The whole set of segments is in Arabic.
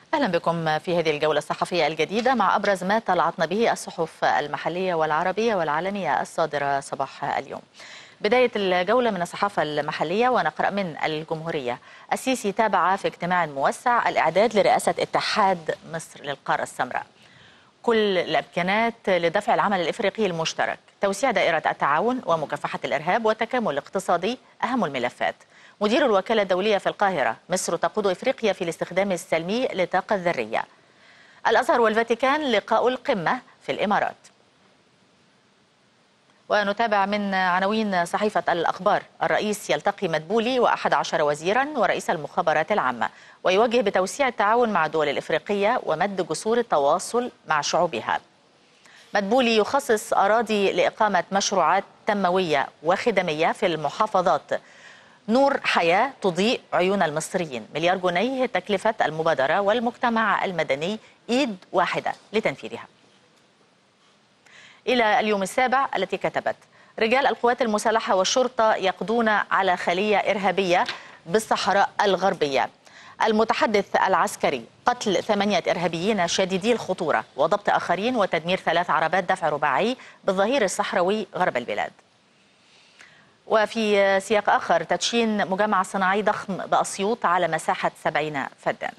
أهلا بكم في هذه الجولة الصحفية الجديدة مع أبرز ما طلعتنا به الصحف المحلية والعربية والعالمية الصادرة صباح اليوم. بداية الجولة من الصحافة المحلية ونقرأ من الجمهورية. السيسي تابع في اجتماع موسع الإعداد لرئاسة اتحاد مصر للقارة السمراء. كل الإمكانات لدفع العمل الإفريقي المشترك، توسيع دائرة التعاون ومكافحة الإرهاب والتكامل الاقتصادي أهم الملفات. مدير الوكالة الدولية في القاهرة: مصر تقود إفريقيا في الاستخدام السلمي للطاقة الذرية. الأزهر والفاتيكان لقاء القمة في الإمارات. ونتابع من عناوين صحيفة الأخبار. الرئيس يلتقي مدبولي و11 وزيرا ورئيس المخابرات العامة، ويوجه بتوسيع التعاون مع الدول الإفريقية ومد جسور التواصل مع شعوبها. مدبولي يخصص أراضي لإقامة مشروعات تنموية وخدمية في المحافظات. نور حياة تضيء عيون المصريين، مليار جنيه تكلفة المبادرة، والمجتمع المدني إيد واحدة لتنفيذها. إلى اليوم السابع التي كتبت: رجال القوات المسلحة والشرطة يقضون على خلية إرهابية بالصحراء الغربية. المتحدث العسكري: قتل 8 إرهابيين شديدي الخطورة وضبط آخرين وتدمير 3 عربات دفع رباعي بالظهير الصحراوي غرب البلاد. وفي سياق آخر: تدشين مجمع صناعي ضخم بأسيوط على مساحة 70 فدان.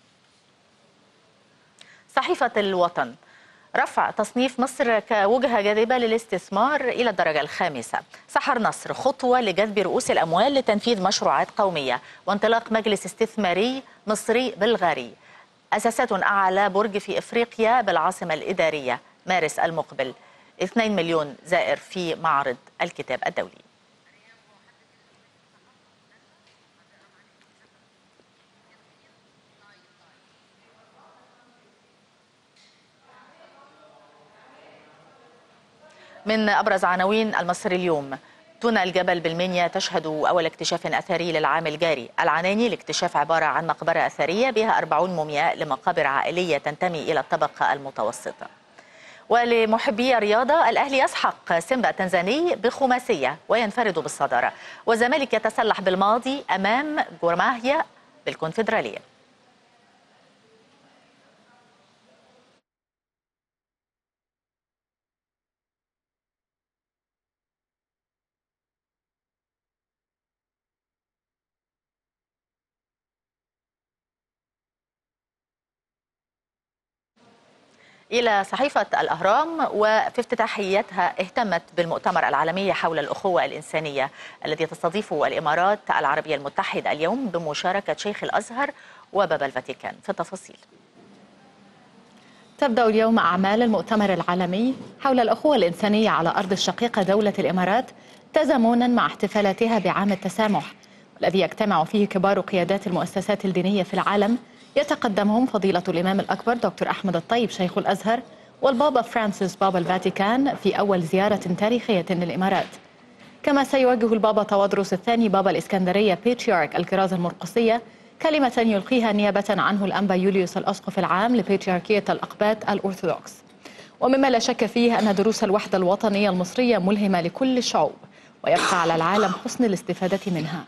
صحيفة الوطن: رفع تصنيف مصر كوجهة جاذبة للاستثمار إلى الدرجة الخامسة. سحر نصر: خطوة لجذب رؤوس الأموال لتنفيذ مشروعات قومية. وانطلاق مجلس استثماري مصري بلغاري. أساسات أعلى برج في إفريقيا بالعاصمة الإدارية مارس المقبل. 2 مليون زائر في معرض الكتاب الدولي. من أبرز عناوين المصري اليوم: تونة الجبل بالمنيا تشهد أول اكتشاف أثري للعام الجاري. العناني: الاكتشاف عبارة عن مقبرة أثرية بها 40 مومياء لمقابر عائلية تنتمي إلى الطبقة المتوسطة. ولمحبي الرياضة: الأهلي يسحق سيمبا التنزاني بخماسية وينفرد بالصدارة. والزمالك يتسلح بالماضي أمام جورماهيا بالكونفدرالية. إلى صحيفة الأهرام، وفي افتتاحيتها اهتمت بالمؤتمر العالمي حول الأخوة الإنسانية الذي تستضيفه الإمارات العربية المتحدة اليوم بمشاركة شيخ الأزهر وبابا الفاتيكان. في التفاصيل: تبدأ اليوم أعمال المؤتمر العالمي حول الأخوة الإنسانية على أرض الشقيقة دولة الإمارات تزامنا مع احتفالاتها بعام التسامح، والذي يجتمع فيه كبار قيادات المؤسسات الدينية في العالم، يتقدمهم فضيلة الإمام الأكبر دكتور أحمد الطيب شيخ الأزهر والبابا فرانسيس بابا الفاتيكان في أول زيارة تاريخية للإمارات. كما سيوجه البابا توادروس الثاني بابا الإسكندرية بيتريارك الكرازة المرقسية كلمة يلقيها نيابة عنه الأنبا يوليوس الأسقف العام لبيترياركية الأقباط الأرثوذكس. ومما لا شك فيه أن دروس الوحدة الوطنية المصرية ملهمة لكل الشعوب، ويبقى على العالم حسن الاستفادة منها.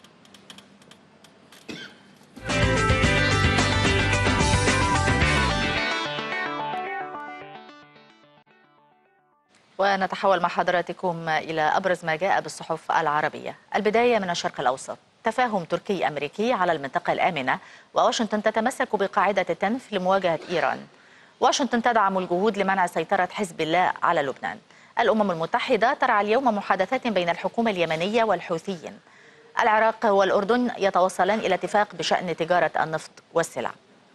ونتحول مع حضراتكم إلى أبرز ما جاء بالصحف العربية. البداية من الشرق الأوسط: تفاهم تركي أمريكي على المنطقة الآمنة، وواشنطن تتمسك بقاعدة التنف لمواجهة إيران. واشنطن تدعم الجهود لمنع سيطرة حزب الله على لبنان. الأمم المتحدة ترعى اليوم محادثات بين الحكومة اليمنية والحوثيين. العراق والأردن يتوصلان إلى اتفاق بشأن تجارة النفط والسلع.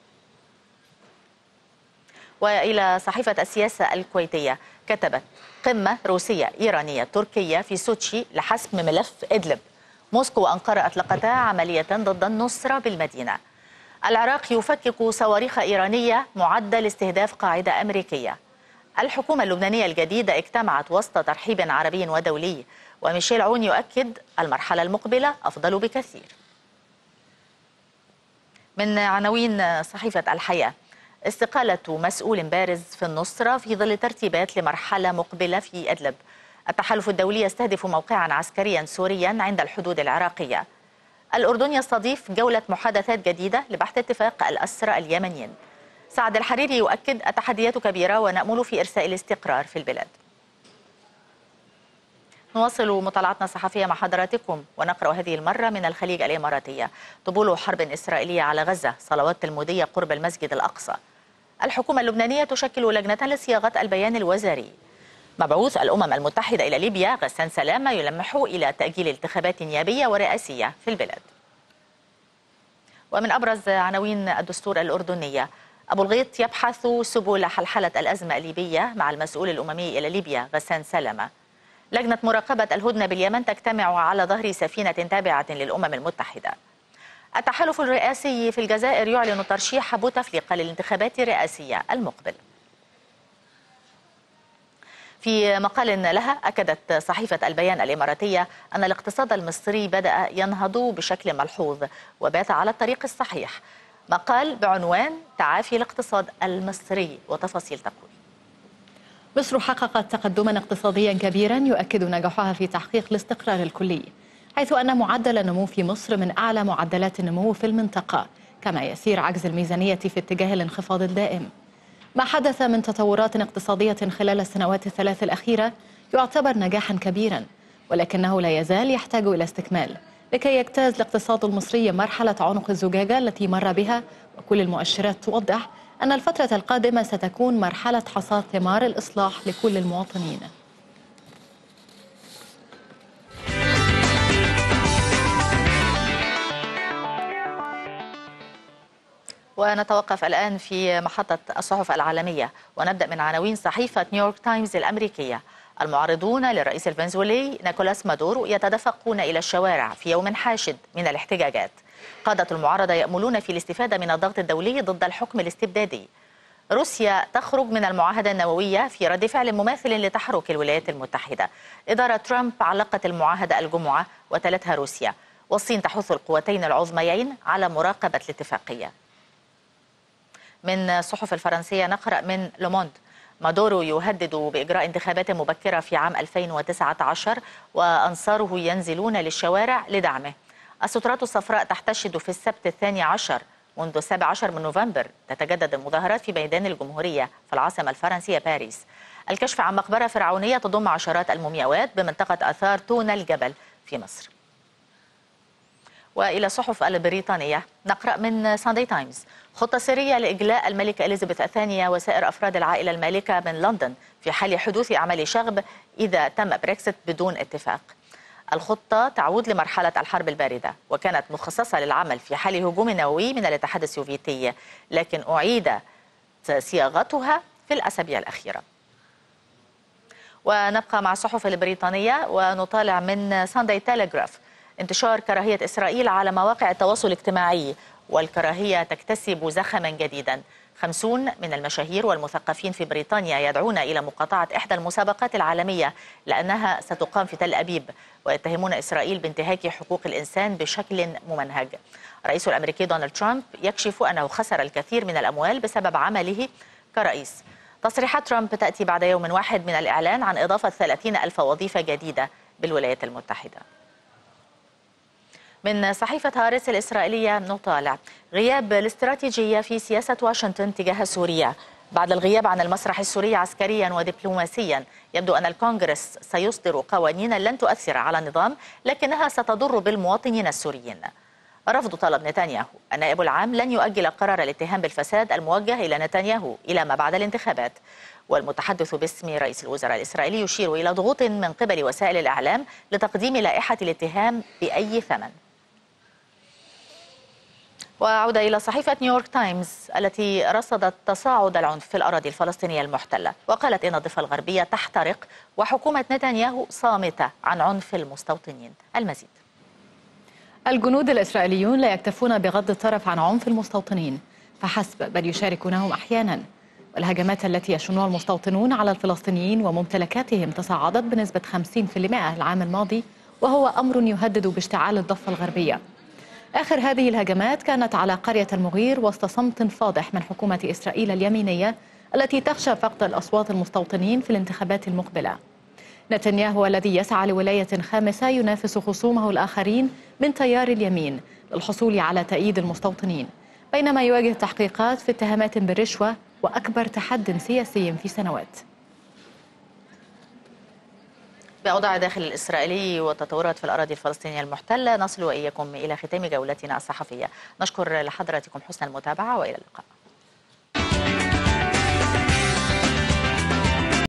وإلى صحيفة السياسة الكويتية، كتبت: قمة روسية إيرانية تركية في سوتشي لحسم ملف إدلب. موسكو وأنقرة أطلقتا عملية ضد النصرة بالمدينة. العراق يفكك صواريخ إيرانية معدة لاستهداف قاعدة أمريكية. الحكومة اللبنانية الجديدة اجتمعت وسط ترحيب عربي ودولي. وميشيل عون يؤكد المرحلة المقبلة أفضل بكثير. من عناوين صحيفة الحياة: استقالة مسؤول بارز في النصرة في ظل ترتيبات لمرحلة مقبلة في إدلب. التحالف الدولي يستهدف موقعا عسكريا سوريا عند الحدود العراقية. الأردن يستضيف جولة محادثات جديدة لبحث اتفاق الأسرى اليمنيين. سعد الحريري يؤكد التحديات كبيرة ونأمل في إرساء الاستقرار في البلاد. نواصل مطالعتنا الصحفية مع حضراتكم ونقرأ هذه المرة من الخليج الإماراتية. طبول حرب إسرائيلية على غزة، صلوات تلمودية قرب المسجد الأقصى. الحكومة اللبنانية تشكل لجنة لصياغة البيان الوزاري. مبعوث الأمم المتحدة إلى ليبيا غسان سلامة يلمح إلى تأجيل انتخابات نيابية ورئاسية في البلاد. ومن أبرز عناوين الدستور الأردنية: أبو الغيط يبحث سبل حلحلة الأزمة الليبية مع المسؤول الأممي إلى ليبيا غسان سلامة. لجنة مراقبة الهدنة باليمن تجتمع على ظهر سفينة تابعة للأمم المتحدة. التحالف الرئاسي في الجزائر يعلن ترشيح بوتفليقة للانتخابات الرئاسية المقبل. في مقال لها أكدت صحيفة البيان الإماراتية أن الاقتصاد المصري بدأ ينهض بشكل ملحوظ وبات على الطريق الصحيح. مقال بعنوان تعافي الاقتصاد المصري، وتفاصيل تقول: مصر حققت تقدما اقتصاديا كبيرا يؤكد نجاحها في تحقيق الاستقرار الكلي، حيث أن معدل النمو في مصر من أعلى معدلات النمو في المنطقة، كما يسير عجز الميزانية في اتجاه الانخفاض الدائم. ما حدث من تطورات اقتصادية خلال السنوات الثلاث الأخيرة يعتبر نجاحا كبيرا، ولكنه لا يزال يحتاج إلى استكمال لكي يجتاز الاقتصاد المصري مرحلة عنق الزجاجة التي مر بها، وكل المؤشرات توضح أن الفترة القادمة ستكون مرحلة حصاد ثمار الإصلاح لكل المواطنين. ونتوقف الآن في محطة الصحف العالمية ونبدأ من عناوين صحيفة نيويورك تايمز الأمريكية. المعارضون للرئيس الفنزويلي نيكولاس مادورو يتدفقون إلى الشوارع في يوم حاشد من الاحتجاجات. قادة المعارضة يأملون في الاستفادة من الضغط الدولي ضد الحكم الاستبدادي. روسيا تخرج من المعاهدة النووية في رد فعل مماثل لتحرك الولايات المتحدة. إدارة ترامب علقت المعاهدة الجمعة وتلتها روسيا، والصين تحث القوتين العظميين على مراقبة الاتفاقية. من الصحف الفرنسية نقرأ من لوموند: مادورو يهدد بإجراء انتخابات مبكرة في عام 2019 وأنصاره ينزلون للشوارع لدعمه. السترات الصفراء تحتشد في السبت 12 منذ 17 من نوفمبر. تتجدد المظاهرات في ميدان الجمهورية في العاصمة الفرنسية باريس. الكشف عن مقبرة فرعونية تضم عشرات المومياوات بمنطقة آثار تون الجبل في مصر. وإلى الصحف البريطانية نقرأ من ساندي تايمز: خطة سرية لإجلاء الملكة إليزابيث الثانية وسائر أفراد العائلة المالكة من لندن في حال حدوث أعمال شغب إذا تم بريكسيت بدون اتفاق. الخطة تعود لمرحلة الحرب الباردة وكانت مخصصة للعمل في حال هجوم نووي من الاتحاد السوفيتي، لكن أعيدت صياغتها في الأسابيع الأخيرة. ونبقى مع الصحف البريطانية ونطالع من ساندي تيليغراف: انتشار كراهية إسرائيل على مواقع التواصل الاجتماعي، والكراهية تكتسب زخما جديدا. 50 من المشاهير والمثقفين في بريطانيا يدعون إلى مقاطعة إحدى المسابقات العالمية لأنها ستقام في تل أبيب، ويتهمون إسرائيل بانتهاك حقوق الإنسان بشكل ممنهج. الرئيس الأمريكي دونالد ترامب يكشف أنه خسر الكثير من الأموال بسبب عمله كرئيس. تصريحات ترامب تأتي بعد يوم واحد من الإعلان عن إضافة 30,000 وظيفة جديدة بالولايات المتحدة. من صحيفة هارتز الإسرائيلية نطالع: غياب الاستراتيجية في سياسة واشنطن تجاه سوريا. بعد الغياب عن المسرح السوري عسكريا ودبلوماسيا، يبدو أن الكونغرس سيصدر قوانين لن تؤثر على النظام لكنها ستضر بالمواطنين السوريين. رفض طلب نتنياهو. النائب العام لن يؤجل قرار الاتهام بالفساد الموجه إلى نتنياهو إلى ما بعد الانتخابات. والمتحدث باسم رئيس الوزراء الإسرائيلي يشير إلى ضغوط من قبل وسائل الإعلام لتقديم لائحة الاتهام بأي ثمن. وعودة إلى صحيفة نيويورك تايمز التي رصدت تصاعد العنف في الأراضي الفلسطينية المحتلة، وقالت إن الضفة الغربية تحترق وحكومة نتنياهو صامتة عن عنف المستوطنين. المزيد: الجنود الإسرائيليون لا يكتفون بغض الطرف عن عنف المستوطنين فحسب، بل يشاركونهم أحيانا. والهجمات التي يشنها المستوطنون على الفلسطينيين وممتلكاتهم تصاعدت بنسبة 50% العام الماضي، وهو أمر يهدد باشتعال الضفة الغربية. آخر هذه الهجمات كانت على قرية المغير وسط صمت فاضح من حكومة إسرائيل اليمينية التي تخشى فقد الأصوات المستوطنين في الانتخابات المقبلة. نتنياهو الذي يسعى لولاية خامسة ينافس خصومه الآخرين من تيار اليمين للحصول على تأييد المستوطنين، بينما يواجه تحقيقات في اتهامات بالرشوة وأكبر تحد سياسي في سنوات. بأوضاع داخل الإسرائيلي وتطورات في الأراضي الفلسطينية المحتلة، نصل وإياكم إلى ختام جولتنا الصحفية. نشكر لحضراتكم حسن المتابعة وإلى اللقاء.